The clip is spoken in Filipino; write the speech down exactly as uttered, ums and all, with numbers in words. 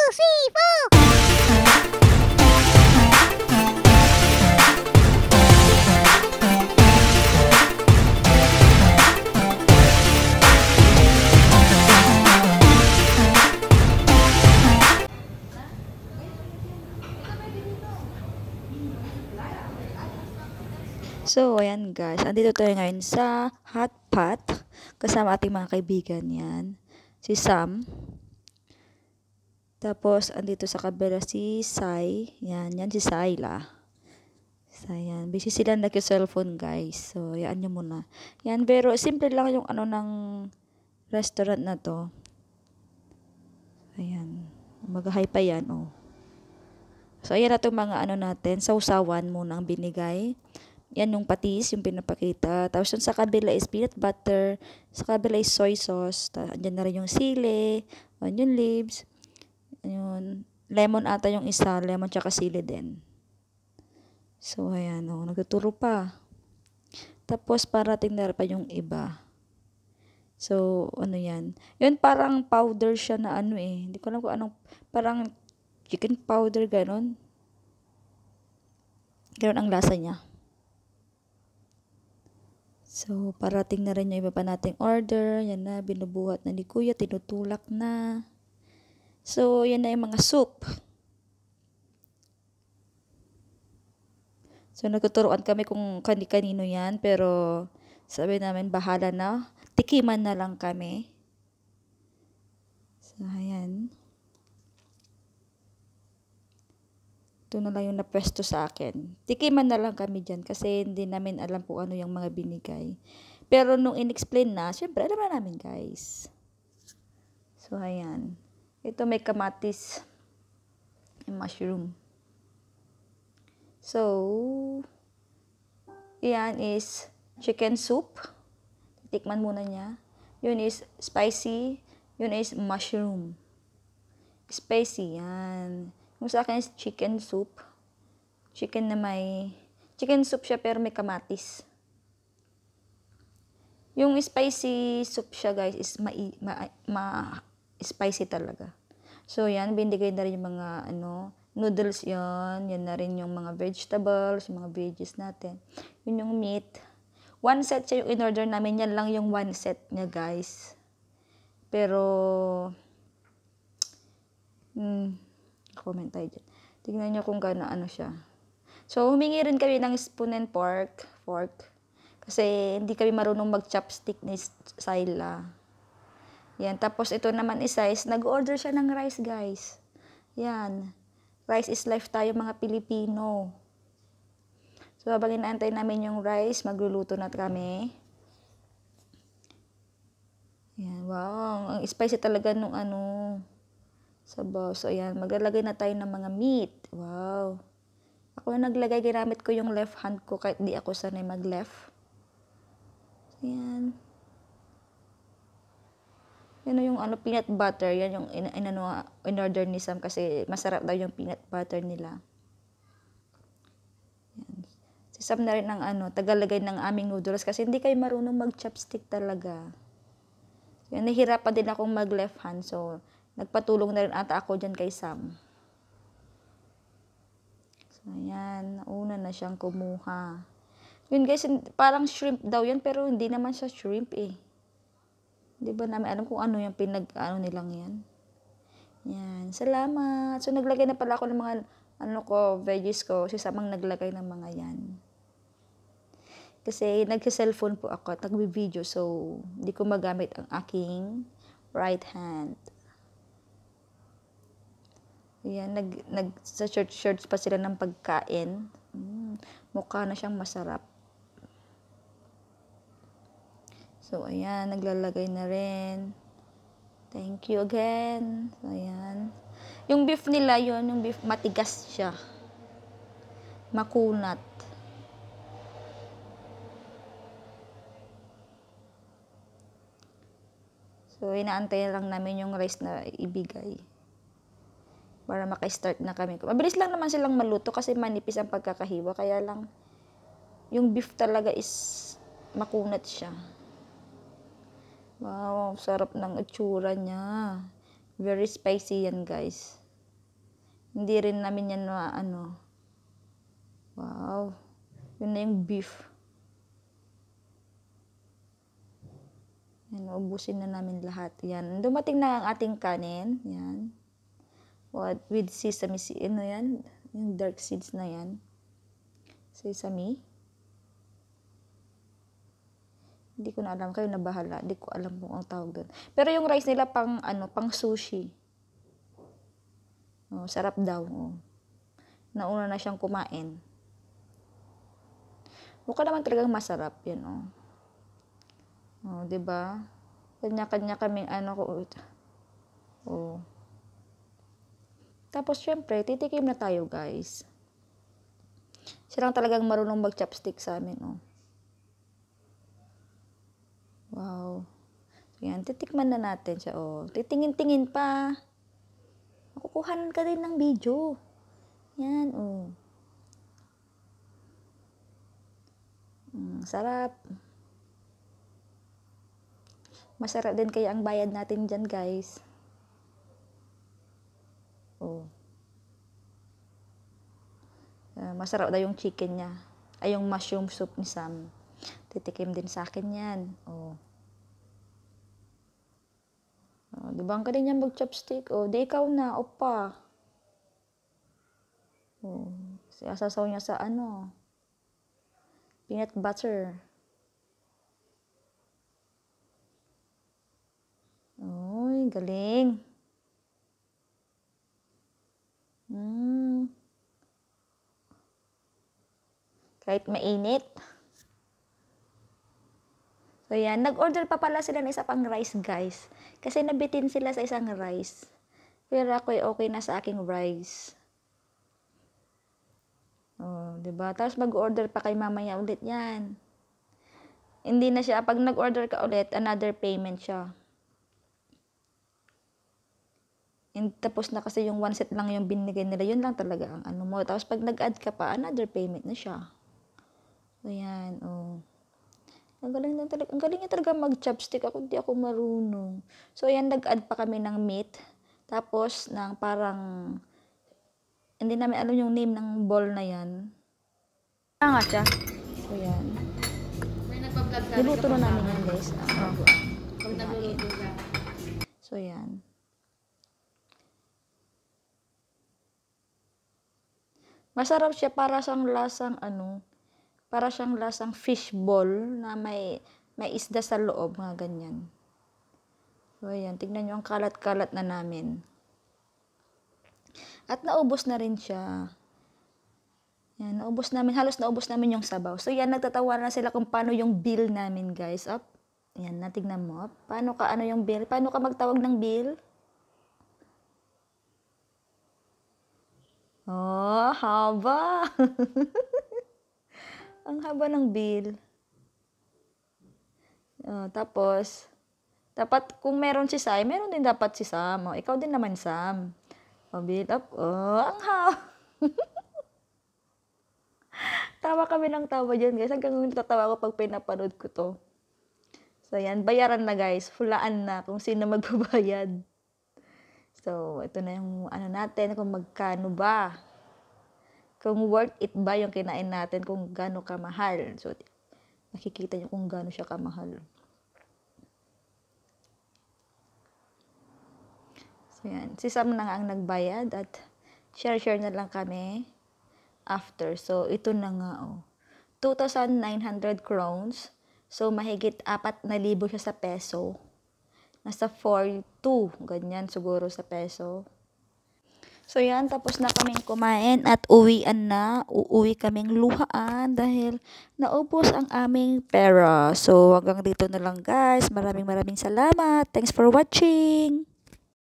three, four! So, ayan guys, andito tayo ngayon sa Hot Pot kasama ating mga kaibigan yan. Si Sam. Tapos, andito sa kabila si Sai. Yan, yan si Saila. So, yan. Busy sila nag-cellphone guys. So, yan nyo muna. Yan, pero simple lang yung ano ng restaurant na to. Ayan. Mag-high pa yan, oh. So, ayan na itong mga ano natin. Sausawan muna ang binigay. Yan yung patis, yung pinapakita. Tapos yung sa kabila is peanut butter. Sa kabila is soy sauce. Andyan na rin yung sili, onion leaves. Ayun. Lemon ata yung isa. Lemon tsaka sili din. So, ayan o. Oh, nagtuturo pa. Tapos parating na pa yung iba. So, ano yan. Yun parang powder siya na ano eh. Hindi ko alam kung anong, parang chicken powder, ganon. Ganon ang lasa niya. So, parating na rin yung iba pa nating order. Yan na, binubuhat na ni Kuya, tinutulak na. So, yan na yung mga soup. So, nagtuturuan kami kung kani-kanino yan. Pero, sabi namin, bahala na. Tikiman na lang kami. So, ayan. Ito na lang yung napwesto sa akin. Tikiman na lang kami dyan kasi hindi namin alam po ano yung mga binigay. Pero nung in-explain na, syempre alam na namin guys. So, ayan. Ito may kamatis and mushroom. So, yan is chicken soup. Tikman muna niya. Yun is spicy. Yun is mushroom. Spicy, yan. Yung sa akin is chicken soup. Chicken na may... Chicken soup siya pero may kamatis. Yung spicy soup siya guys is ma, ma, ma spicy talaga. So yan, binigay na rin yung mga ano, noodles yon. Yan na rin yung mga vegetables, yung mga veggies natin. Yun yung meat. One set siya yung in-order namin. Yan lang yung one set niya guys. Pero... Hmm... comment tayo dyan. Tingnan nyo kung gaano ano siya. So, humingi rin kami ng spoon and fork. Fork. Kasi hindi kami marunong mag-chopstick ni Saila. Yan. Tapos, ito naman is size. Nag-order siya ng rice, guys. Yan. Rice is life tayo, mga Pilipino. So, habang inaantay namin yung rice, magluluto na kami. Yan. Wow. Ang spicy talaga nung ano... Sabaw. So, ayan. Maglalagay na tayo ng mga meat. Wow. Ako na naglagay. Ginamit ko yung left hand ko kahit di ako sanay mag-left. So, ayan. Yan yung ano, peanut butter. Yan yung in, in, ano, in-order ni Sam kasi masarap daw yung peanut butter nila. Yan. Si Sam na rin ng ano, tagalagay ng aming noodles kasi hindi kayo marunong mag-chopstick talaga. So, yan, nahirapan din akong mag-left hand. So, nagpatulong na rin ata ako dyan kay Sam. So, ayan. Nauna na siyang kumuha. Yun guys, parang shrimp daw yan, pero hindi naman siya shrimp eh. Di ba namin alam kung ano yung pinag-ano nilang yan. Yan. Salamat. So, naglagay na pala ako ng mga, ano ko, veggies ko. Si Samang naglagay ng mga yan. Kasi, nag-cellphone po ako at nag-video. So, hindi ko magamit ang aking right hand. Ayan, nag, nag, sa church-church pa sila ng pagkain. Mm, mukha na siyang masarap. So, ayan, naglalagay na rin. Thank you again. So, ayan. Yung beef nila yun, yung beef, matigas siya. Makunat. So, inaantay lang namin yung rice na ibigay. Para maka-start na kami. Mabilis lang naman silang maluto kasi manipis ang pagkakahiwa. Kaya lang, yung beef talaga is makunat siya. Wow, sarap ng itsura niya. Very spicy yan, guys. Hindi rin namin yan na ano. Wow. Yun na yung beef. Yan, ubusin na namin lahat. Yan. Dumating na ang ating kanin. Yan. What, with sesame seed. Ano yan? Yung dark seeds na yan. Sesame. Hindi ko na alam. Kayo na bahala. Hindi ko alam kung ang tawag doon. Pero yung rice nila pang, ano, pang sushi. Oh, sarap daw. Oh. Nauna na siyang kumain. Mukha naman talagang masarap. Yan, oh. Oh, 'di ba? Kanya-kanya kaming ano ko. Oh. Tapos syempre, titikim na tayo, guys. Siya lang talagang marunong mag-chopstick sa amin, oh. Wow. Yan, titikman na natin siya, oh. Titingin-tingin pa. Makukuhanan ka din ng video. Yan, oh. Mm, sarap. Masarap din kaya ang bayad natin dyan, guys. Oh. Uh, masarap daw yung chicken niya. Ay, yung mushroom soup ni Sam. Titikim din sa akin yan. Oh. Oh, di ba ang galing niya mag-chopstick? Oh, di ikaw na, opa. Oh. Sasasaw niya sa ano. Peanut butter. Uy, galing. Hmm. Kahit mainit. So, yan. Nag-order pa pala sila ng isa pang rice, guys. Kasi nabitin sila sa isang rice. Pero ako ay okay na sa aking rice. Oh, diba? Tapos mag-order pa kay mamaya ulit yan. Hindi na siya. Pag nag-order ka ulit, another payment siya. And tapos na kasi yung one set lang yung binigay nila. Yun lang talaga ang ano mo. Tapos pag nag-add ka pa, another payment na siya. So, yan. Oh. Ang galing, talaga, ang galing niya talaga mag-chopstick. Ako, hindi ako marunong. So, yan, nag-add pa kami ng meat. Tapos, ng parang, hindi namin alam yung name ng ball na yan. Ah, nga siya. So, yan. May nagpa-vlog ka. Niluto na namin yan, guys. Ah, Pag nagluluto ka. so, yan. Masarap siya para siyang lasang ano, para siyang lasang fishball na may may isda sa loob, mga ganyan. So, ayan. Tignan nyo ang kalat-kalat na namin. At naubos na rin siya. Yan, naubos namin. Halos naubos namin yung sabaw. So, yan. Nagtatawa na sila kung paano yung bill namin, guys. Up. Yan, natignan mo. Paano ka, ano yung bill? Paano ka magtawag ng bill? Oh, haba. Ang haba ng bill. Oh, tapos, dapat, kung meron si Sai, meron din dapat si Sam. Oh, ikaw din naman, Sam. Oh, bill up. Oh, ang haba. Tawa kami ng tawa dyan, guys. Hanggang ngayon natatawa ko pag pinapanood ko to. So, yan. Bayaran na, guys. Hulaan na kung sino magbabayad. So, ito na yung ano natin, kung magkano ba. Kung worth it ba yung kinain natin, kung gaano kamahal. So, nakikita nyo kung gaano siya kamahal. So, yan. Si Sam na nga ang nagbayad at share-share na lang kami after. So, ito na nga, oh. two thousand nine hundred crowns. So, mahigit apat na libo siya sa peso. Nasa four two, ganyan siguro sa peso. So, yan. Tapos na kaming kumain at uwian na. Uuwi kaming luhaan dahil naubos ang aming pera. So, hanggang dito na lang, guys. Maraming maraming salamat. Thanks for watching.